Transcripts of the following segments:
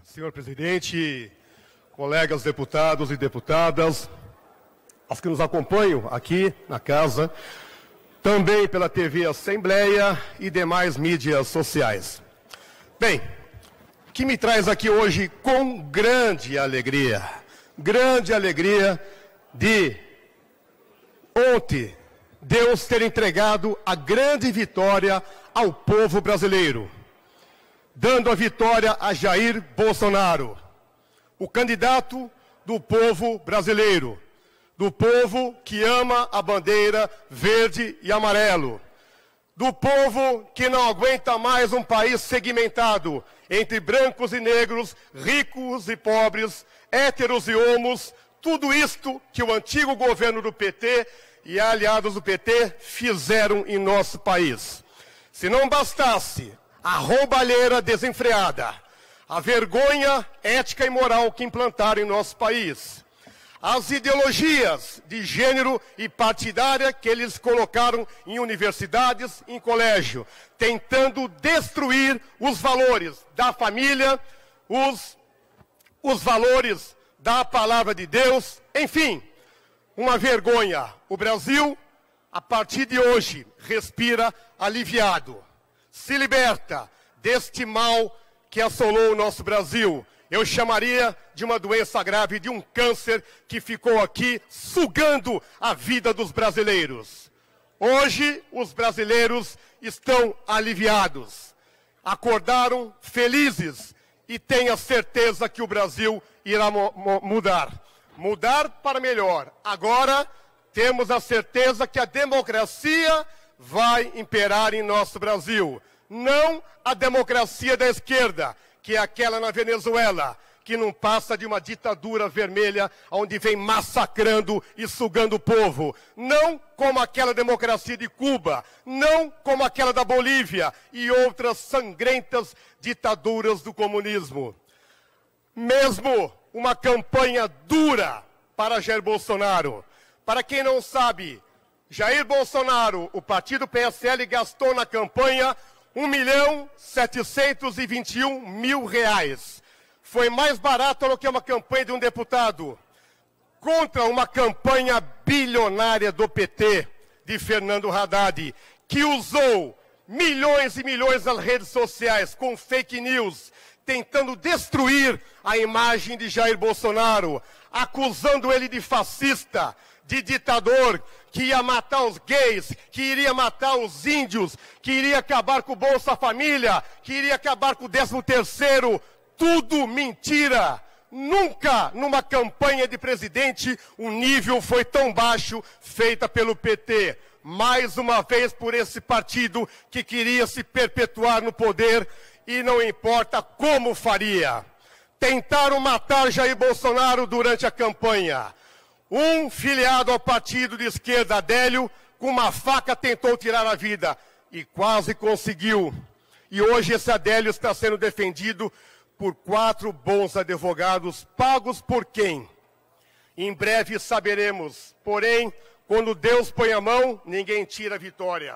Senhor presidente, colegas deputados e deputadas, aos que nos acompanham aqui na casa, também pela TV Assembleia e demais mídias sociais. Bem, o que me traz aqui hoje com grande alegria de ontem Deus ter entregado a grande vitória ao povo brasileiro, dando a vitória a Jair Bolsonaro, o candidato do povo brasileiro, do povo que ama a bandeira verde e amarelo, do povo que não aguenta mais um país segmentado entre brancos e negros, ricos e pobres, héteros e homos, tudo isto que o antigo governo do PT e aliados do PT fizeram em nosso país. Se não bastasse a roubalheira desenfreada, a vergonha ética e moral que implantaram em nosso país, as ideologias de gênero e partidária que eles colocaram em universidades, em colégio, tentando destruir os valores da família, os valores da palavra de Deus, enfim, uma vergonha. O Brasil, a partir de hoje, respira aliviado, se liberta deste mal que assolou o nosso Brasil. Eu chamaria de uma doença grave, de um câncer que ficou aqui sugando a vida dos brasileiros. Hoje, os brasileiros estão aliviados, acordaram felizes e tenha certeza que o Brasil irá mudar para melhor. Agora, temos a certeza que a democracia vai imperar em nosso Brasil. Não a democracia da esquerda, que é aquela na Venezuela, que não passa de uma ditadura vermelha, onde vem massacrando e sugando o povo. Não como aquela democracia de Cuba, não como aquela da Bolívia e outras sangrentas ditaduras do comunismo. Mesmo uma campanha dura para Jair Bolsonaro. Para quem não sabe, Jair Bolsonaro, o partido PSL, gastou na campanha R$1.721.000. Foi mais barato do que uma campanha de um deputado. Contra uma campanha bilionária do PT, de Fernando Haddad, que usou milhões e milhões nas redes sociais com fake news, tentando destruir a imagem de Jair Bolsonaro, acusando ele de fascista, de ditador, que ia matar os gays, que iria matar os índios, que iria acabar com o Bolsa Família, que iria acabar com o 13º, tudo mentira. Nunca numa campanha de presidente o nível foi tão baixo feita pelo PT. Mais uma vez por esse partido que queria se perpetuar no poder e não importa como faria. Tentaram matar Jair Bolsonaro durante a campanha. Um filiado ao partido de esquerda, Adélio, com uma faca tentou tirar a vida e quase conseguiu. E hoje esse Adélio está sendo defendido por 4 bons advogados, pagos por quem? Em breve saberemos. Porém, quando Deus põe a mão, ninguém tira a vitória.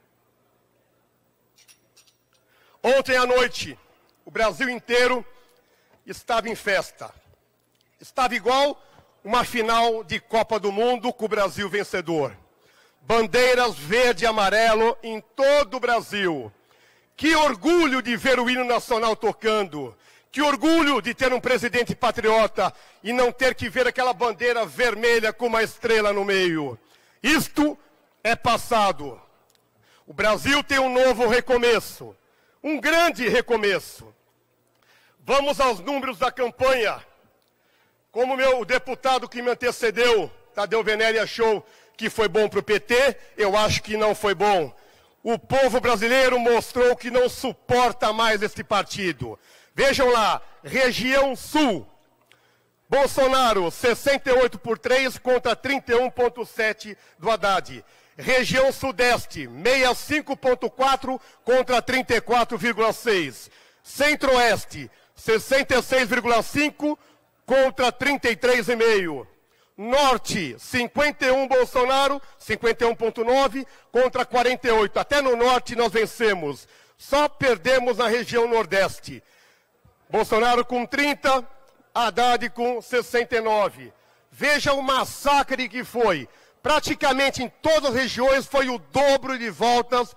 Ontem à noite, o Brasil inteiro estava em festa. Estava igual uma final de Copa do Mundo com o Brasil vencedor. Bandeiras verde e amarelo em todo o Brasil. Que orgulho de ver o hino nacional tocando. Que orgulho de ter um presidente patriota e não ter que ver aquela bandeira vermelha com uma estrela no meio. Isto é passado. O Brasil tem um novo recomeço. Um grande recomeço. Vamos aos números da campanha. Como o deputado que me antecedeu, Tadeu Venere, achou que foi bom para o PT, eu acho que não foi bom. O povo brasileiro mostrou que não suporta mais este partido. Vejam lá, região sul, Bolsonaro, 68 por 3 contra 31,7 do Haddad. Região sudeste, 65,4 contra 34,6. Centro-oeste, 66,5 contra 33,5. Norte, 51 Bolsonaro, 51,9 contra 48. Até no norte nós vencemos. Só perdemos na região nordeste. Bolsonaro com 30, Haddad com 69. Veja o massacre que foi. Praticamente em todas as regiões foi o dobro de votos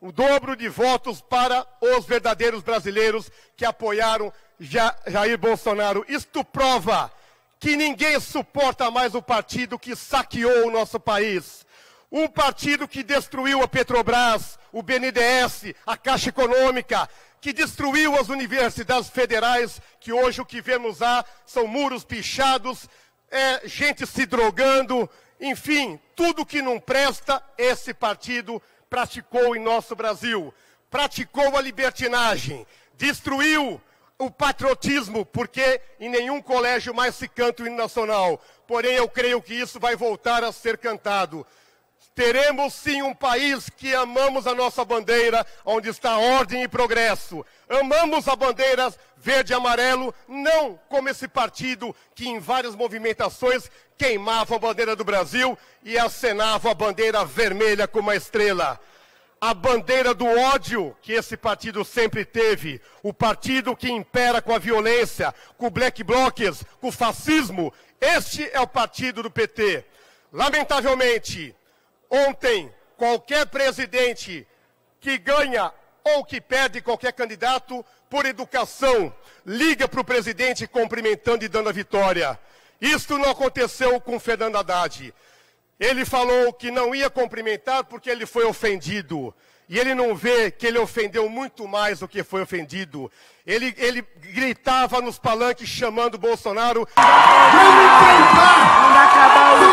para os verdadeiros brasileiros que apoiaram Jair Bolsonaro. Isto prova que ninguém suporta mais o partido que saqueou o nosso país. Um partido que destruiu a Petrobras, o BNDES, a Caixa Econômica, que destruiu as universidades federais, que hoje o que vemos lá são muros pichados, gente se drogando, enfim, tudo que não presta, esse partido praticou em nosso Brasil. Praticou a libertinagem, destruiu o patriotismo, porque em nenhum colégio mais se canta o hino nacional. Porém, eu creio que isso vai voltar a ser cantado. Teremos sim um país que amamos a nossa bandeira, onde está ordem e progresso. Amamos a bandeira verde e amarelo, não como esse partido que em várias movimentações queimava a bandeira do Brasil e acenava a bandeira vermelha com uma estrela. A bandeira do ódio que esse partido sempre teve, o partido que impera com a violência, com o black blocs, com o fascismo, este é o partido do PT. Lamentavelmente, ontem, qualquer presidente que ganha ou que perde qualquer candidato, por educação, liga para o presidente cumprimentando e dando a vitória. Isto não aconteceu com Fernando Haddad. Ele falou que não ia cumprimentar porque ele foi ofendido. E ele não vê que ele ofendeu muito mais do que foi ofendido. Ele gritava nos palanques chamando Bolsonaro. Vamos tentar! Vamos acabar o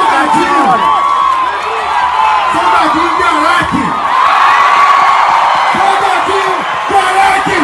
Soldadinho Galaque! Soldadinho Galaque!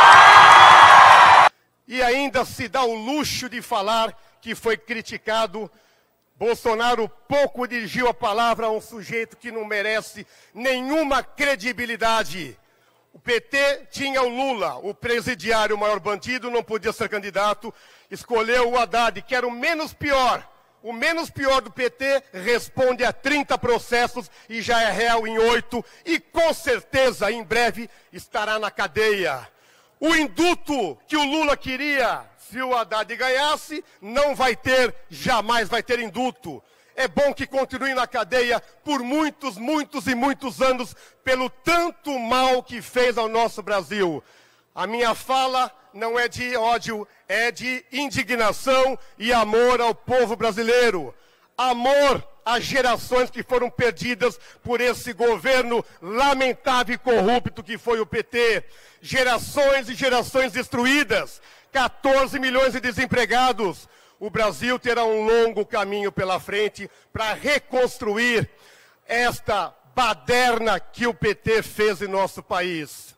E ainda se dá o luxo de falar que foi criticado. Bolsonaro pouco dirigiu a palavra a um sujeito que não merece nenhuma credibilidade. O PT tinha o Lula, o presidiário, o maior bandido, não podia ser candidato. Escolheu o Haddad, que era o menos pior. O menos pior do PT responde a 30 processos e já é réu em 8. E com certeza, em breve, estará na cadeia. O induto que o Lula queria, se o Haddad ganhasse, não vai ter, jamais vai ter induto. É bom que continue na cadeia por muitos anos, pelo tanto mal que fez ao nosso Brasil. A minha fala não é de ódio, é de indignação e amor ao povo brasileiro. Amor às gerações que foram perdidas por esse governo lamentável e corrupto que foi o PT. Gerações e gerações destruídas. 14 milhões de desempregados. O Brasil terá um longo caminho pela frente para reconstruir esta baderna que o PT fez em nosso país.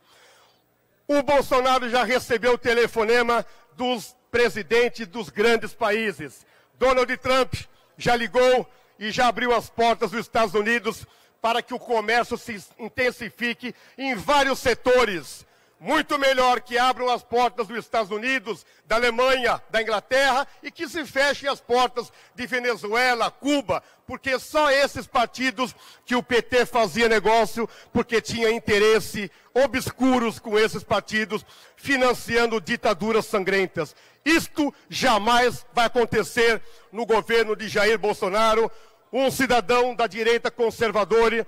O Bolsonaro já recebeu o telefonema dos presidentes dos grandes países. Donald Trump já ligou e já abriu as portas dos Estados Unidos para que o comércio se intensifique em vários setores. Muito melhor que abram as portas dos Estados Unidos, da Alemanha, da Inglaterra e que se fechem as portas de Venezuela, Cuba, porque só esses partidos que o PT fazia negócio, porque tinha interesse obscuros com esses partidos, financiando ditaduras sangrentas. Isto jamais vai acontecer no governo de Jair Bolsonaro, um cidadão da direita conservadora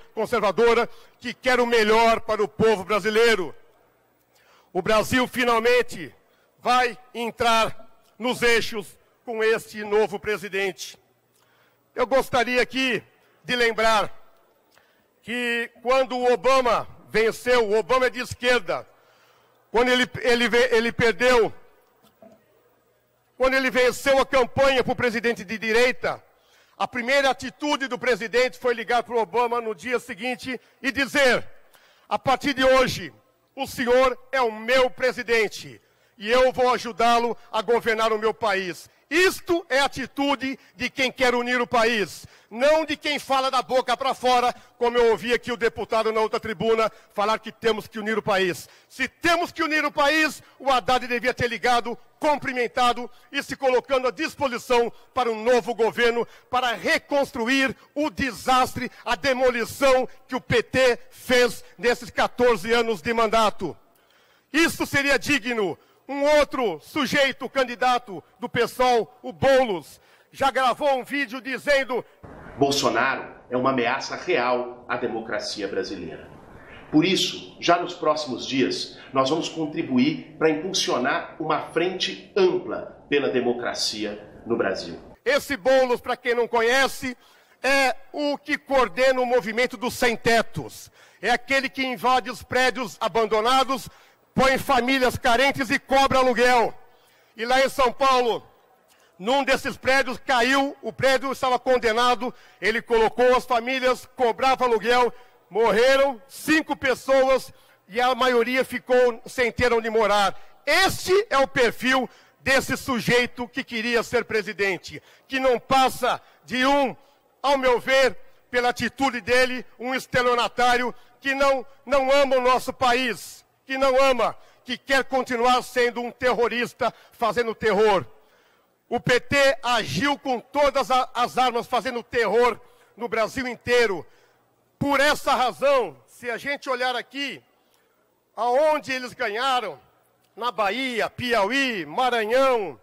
que quer o melhor para o povo brasileiro. O Brasil finalmente vai entrar nos eixos com este novo presidente. Eu gostaria aqui de lembrar que quando o Obama venceu, o Obama é de esquerda, quando quando ele venceu a campanha para o presidente de direita, a primeira atitude do presidente foi ligar para o Obama no dia seguinte e dizer: a partir de hoje, o senhor é o meu presidente e eu vou ajudá-lo a governar o meu país. Isto é a atitude de quem quer unir o país, não de quem fala da boca para fora, como eu ouvi aqui o deputado na outra tribuna falar que temos que unir o país. Se temos que unir o país, o Haddad devia ter ligado, cumprimentado e se colocando à disposição para um novo governo, para reconstruir o desastre, a demolição que o PT fez nesses 14 anos de mandato. Isso seria digno. Um outro sujeito, candidato do PSOL, o Boulos, já gravou um vídeo dizendo: Bolsonaro é uma ameaça real à democracia brasileira. Por isso, já nos próximos dias, nós vamos contribuir para impulsionar uma frente ampla pela democracia no Brasil. Esse Boulos, para quem não conhece, é o que coordena o movimento dos sem-tetos. É aquele que invade os prédios abandonados, põe famílias carentes e cobra aluguel. E lá em São Paulo, num desses prédios caiu, o prédio estava condenado, ele colocou as famílias, cobrava aluguel, morreram 5 pessoas e a maioria ficou sem ter onde morar. Este é o perfil desse sujeito que queria ser presidente, que não passa de ao meu ver, pela atitude dele, um estelionatário que não ama o nosso país, que não ama, que quer continuar sendo um terrorista fazendo terror. O PT agiu com todas as armas fazendo terror no Brasil inteiro. Por essa razão, se a gente olhar aqui, aonde eles ganharam, na Bahia, Piauí, Maranhão,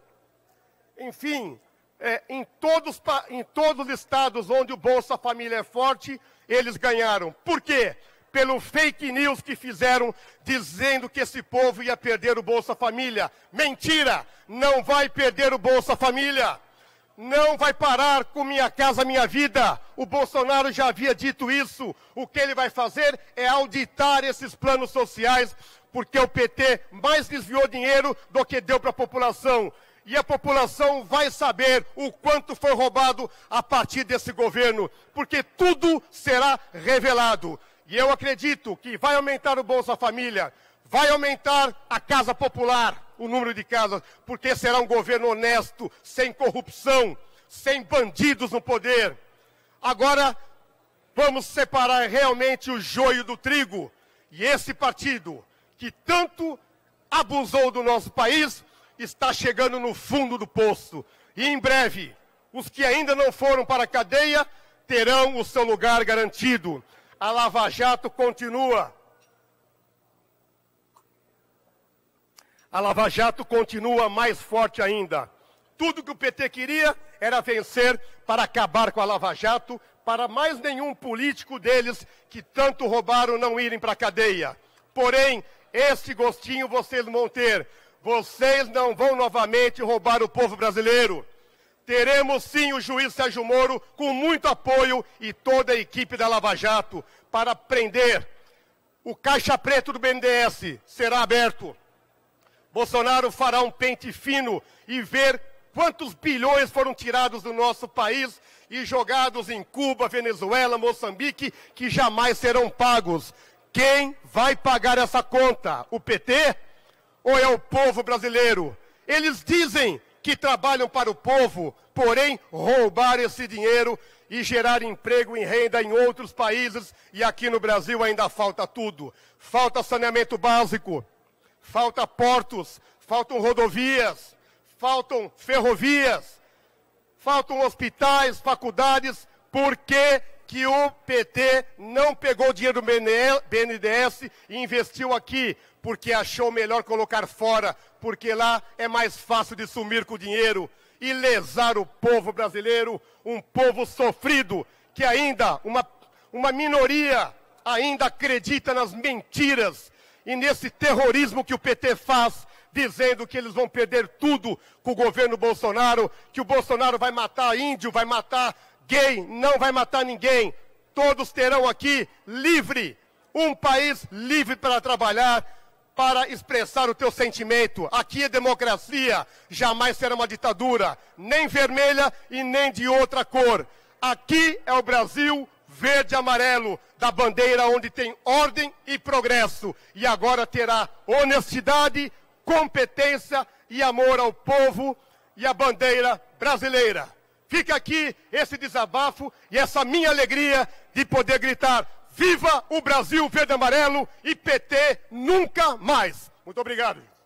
enfim, em todos os estados onde o Bolsa Família é forte, eles ganharam. Por quê? Pelo fake news que fizeram, dizendo que esse povo ia perder o Bolsa Família. Mentira! Não vai perder o Bolsa Família. Não vai parar com Minha Casa Minha Vida. O Bolsonaro já havia dito isso. O que ele vai fazer é auditar esses planos sociais, porque o PT mais desviou dinheiro do que deu para a população. E a população vai saber o quanto foi roubado a partir desse governo, porque tudo será revelado. E eu acredito que vai aumentar o Bolsa Família, vai aumentar a Casa Popular, o número de casas, porque será um governo honesto, sem corrupção, sem bandidos no poder. Agora, vamos separar realmente o joio do trigo. E esse partido, que tanto abusou do nosso país, está chegando no fundo do poço. E em breve, os que ainda não foram para a cadeia terão o seu lugar garantido. A Lava Jato continua. A Lava Jato continua mais forte ainda. Tudo que o PT queria era vencer para acabar com a Lava Jato, para mais nenhum político deles que tanto roubaram não irem para a cadeia. Porém, esse gostinho vocês vão ter. Vocês não vão novamente roubar o povo brasileiro. Teremos sim o juiz Sérgio Moro com muito apoio e toda a equipe da Lava Jato para prender. O caixa preto do BNDES será aberto. Bolsonaro fará um pente fino e ver quantos bilhões foram tirados do nosso país e jogados em Cuba, Venezuela, Moçambique, que jamais serão pagos. Quem vai pagar essa conta? O PT ou é o povo brasileiro? Eles dizem que trabalham para o povo, porém roubar esse dinheiro e gerar emprego e renda em outros países, e aqui no Brasil ainda falta tudo. Falta saneamento básico, falta portos, faltam rodovias, faltam ferrovias, faltam hospitais, faculdades. Por que o PT não pegou o dinheiro do BNDES e investiu aqui? Porque achou melhor colocar fora, porque lá é mais fácil de sumir com o dinheiro e lesar o povo brasileiro, um povo sofrido, que ainda, uma minoria, ainda acredita nas mentiras e nesse terrorismo que o PT faz, dizendo que eles vão perder tudo com o governo Bolsonaro, que o Bolsonaro vai matar índio, vai matar gay, não vai matar ninguém. Todos terão aqui livre, um país livre para trabalhar, para expressar o teu sentimento. Aqui é democracia, jamais será uma ditadura, nem vermelha e nem de outra cor. Aqui é o Brasil verde e amarelo, da bandeira onde tem ordem e progresso. E agora terá honestidade, competência e amor ao povo e à bandeira brasileira. Fica aqui esse desabafo e essa minha alegria de poder gritar: viva o Brasil verde e amarelo e PT nunca mais. Muito obrigado.